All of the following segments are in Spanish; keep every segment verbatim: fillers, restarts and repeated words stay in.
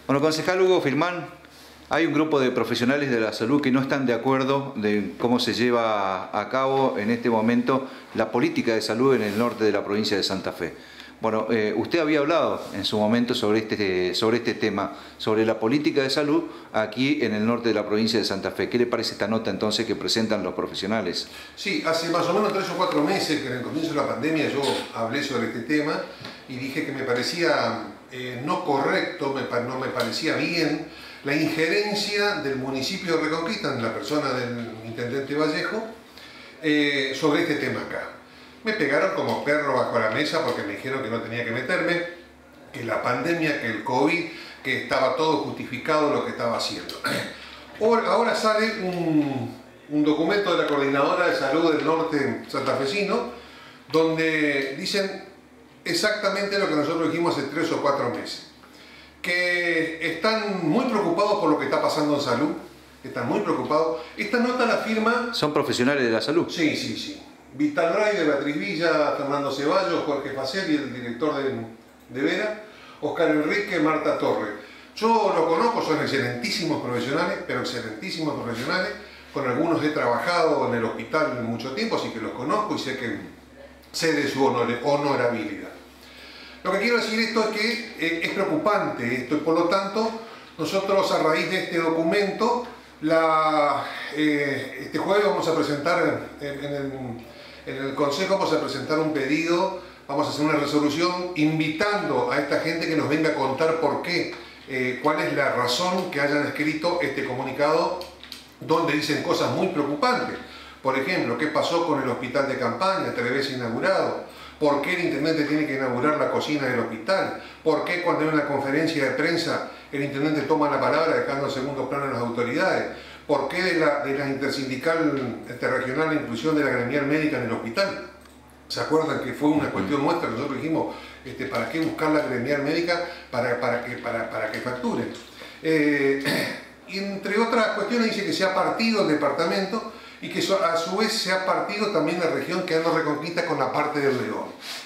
Bueno, concejal Hugo Firmán, hay un grupo de profesionales de la salud que no están de acuerdo de cómo se lleva a cabo en este momento la política de salud en el norte de la provincia de Santa Fe. Bueno, eh, usted había hablado en su momento sobre este, sobre este tema, sobre la política de salud aquí en el norte de la provincia de Santa Fe. ¿Qué le parece esta nota entonces que presentan los profesionales? Sí, hace más o menos tres o cuatro meses que en el comienzo de la pandemia yo hablé sobre este tema y dije que me parecía eh, no correcto, me, no me parecía bien la injerencia del municipio de Reconquista, en la persona del intendente Vallejo, eh, sobre este tema acá. Me pegaron como perro bajo la mesa porque me dijeron que no tenía que meterme, que la pandemia, que el COVID, que estaba todo justificado lo que estaba haciendo. Ahora sale un, un documento de la Coordinadora de Salud del Norte santafesino, donde dicen exactamente lo que nosotros dijimos hace tres o cuatro meses. Que están muy preocupados por lo que está pasando en salud, están muy preocupados. Esta nota la firma... ¿Son profesionales de la salud? Sí, sí, sí. Vitalray de Beatriz Villa, Fernando Ceballos, Jorge Facel y el director de, de Vera, Oscar Enrique, Marta Torre. Yo lo conozco, son excelentísimos profesionales, pero excelentísimos profesionales. Con algunos he trabajado en el hospital mucho tiempo, así que los conozco y sé que sé de su honor, honorabilidad. Lo que quiero decir esto es que eh, es preocupante esto y por lo tanto nosotros a raíz de este documento la, eh, este jueves vamos a presentar en, en, el, en el Consejo vamos a presentar un pedido, vamos a hacer una resolución invitando a esta gente que nos venga a contar por qué, eh, cuál es la razón que hayan escrito este comunicado donde dicen cosas muy preocupantes. Por ejemplo, qué pasó con el hospital de campaña, tres veces inaugurado. ¿Por qué el intendente tiene que inaugurar la cocina del hospital? ¿Por qué cuando hay una conferencia de prensa el intendente toma la palabra dejando en segundo plano a las autoridades? ¿Por qué de la, de la intersindical este, regional la inclusión de la gremial médica en el hospital? ¿Se acuerdan que fue una cuestión nuestra? Nosotros dijimos, este, ¿para qué buscar la gremial médica para, para, que, para, para que facturen? Eh, y entre otras cuestiones dice que se ha partido el departamento y que a su vez se ha partido también la región quedando Reconquista con la parte del León.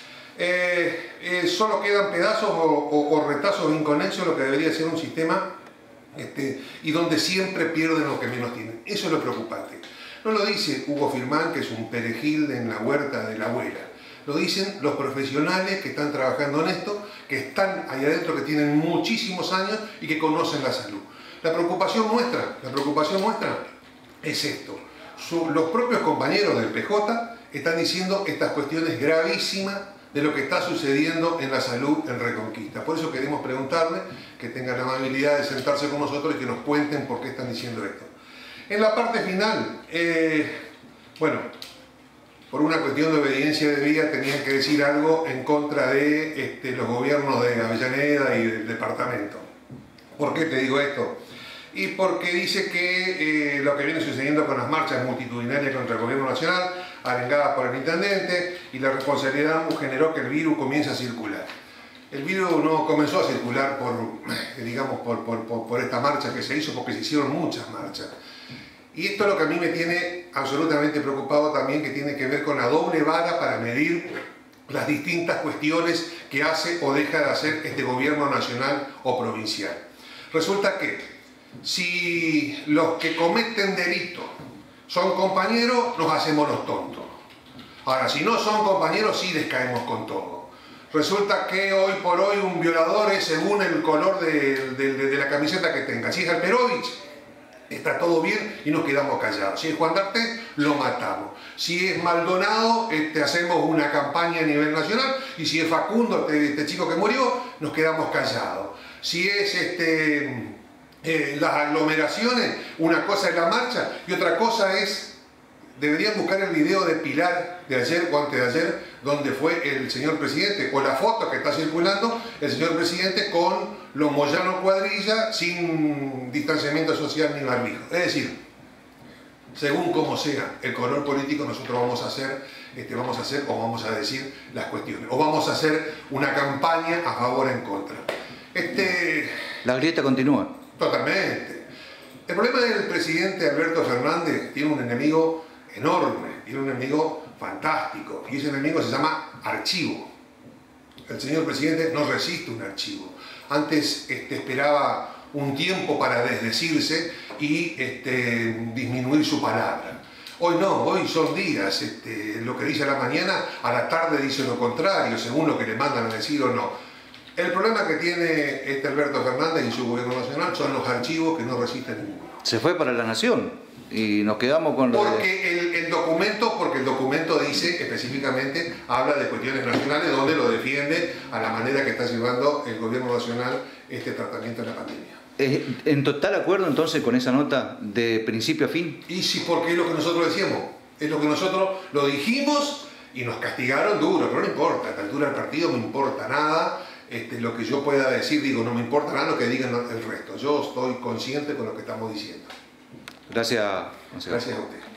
Eh, eh, solo quedan pedazos o, o, o retazos inconexos lo que debería ser un sistema este, y donde siempre pierden los que menos tienen. Eso es lo preocupante. No lo dice Hugo Firmán, que es un perejil en la huerta de la abuela. Lo dicen los profesionales que están trabajando en esto, que están ahí adentro, que tienen muchísimos años y que conocen la salud. La preocupación nuestra, la preocupación nuestra es esto. Su, los propios compañeros del P J están diciendo estas cuestiones gravísimas de lo que está sucediendo en la salud en Reconquista. Por eso queremos preguntarle, que tengan la amabilidad de sentarse con nosotros y que nos cuenten por qué están diciendo esto. En la parte final, eh, bueno, por una cuestión de obediencia debida tenían que decir algo en contra de este, los gobiernos de Avellaneda y del departamento. ¿Por qué te digo esto? Y porque dice que eh, lo que viene sucediendo con las marchas multitudinarias contra el gobierno nacional, arengadas por el intendente, y la responsabilidad generó que el virus comience a circular. El virus no comenzó a circular por, digamos, por, por, por, por esta marcha que se hizo, porque se hicieron muchas marchas. Y esto es lo que a mí me tiene absolutamente preocupado también, que tiene que ver con la doble vara para medir las distintas cuestiones que hace o deja de hacer este gobierno nacional o provincial. Resulta que si los que cometen delitos son compañeros, nos hacemos los tontos. Ahora, si no son compañeros, sí les caemos con todo. Resulta que hoy por hoy un violador es según el color de, de, de la camiseta que tenga. Si es Alperovich, está todo bien y nos quedamos callados. Si es Juan D'Artés, lo matamos. Si es Maldonado, este, hacemos una campaña a nivel nacional. Y si es Facundo, este, este chico que murió, nos quedamos callados. Si es este... Eh, las aglomeraciones, una cosa es la marcha y otra cosa es, deberían buscar el video de Pilar de ayer o antes de ayer, donde fue el señor presidente, o la foto que está circulando, el señor presidente con los Moyano Cuadrilla sin distanciamiento social ni barbijo. Es decir, según como sea el color político, nosotros vamos a hacer, este, vamos a hacer o vamos a decir las cuestiones, o vamos a hacer una campaña a favor o en contra. Este... La grieta continúa. Totalmente. El problema del presidente Alberto Fernández tiene un enemigo enorme, tiene un enemigo fantástico, y ese enemigo se llama archivo. El señor presidente no resiste un archivo. antes este, esperaba un tiempo para desdecirse y este, disminuir su palabra. Hoy no, hoy son días, este, lo que dice a la mañana, a la tarde dice lo contrario, según lo que le mandan a decir o no. El problema que tiene este Alberto Fernández y su gobierno nacional son los archivos que no resisten ninguno. Se fue para la Nación y nos quedamos con lo porque de... el, el documento, porque el documento dice específicamente, habla de cuestiones nacionales donde lo defiende a la manera que está llevando el gobierno nacional este tratamiento de la pandemia. ¿En total acuerdo entonces con esa nota de principio a fin? Y sí, porque es lo que nosotros decíamos, es lo que nosotros lo dijimos y nos castigaron duro, pero no importa, a esta altura del partido no me importa nada, este, lo que yo pueda decir, digo, no me importa nada lo que digan el resto, yo estoy consciente con lo que estamos diciendo. Gracias. Gracias a usted.